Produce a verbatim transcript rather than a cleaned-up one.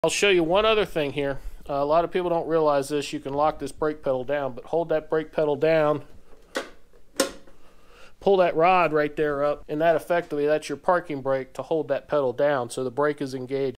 I'll show you one other thing here. Uh, a lot of people don't realize this. You can lock this brake pedal down, but hold that brake pedal down, pull that rod right there up, and that effectively, that's your parking brake to hold that pedal down so the brake is engaged.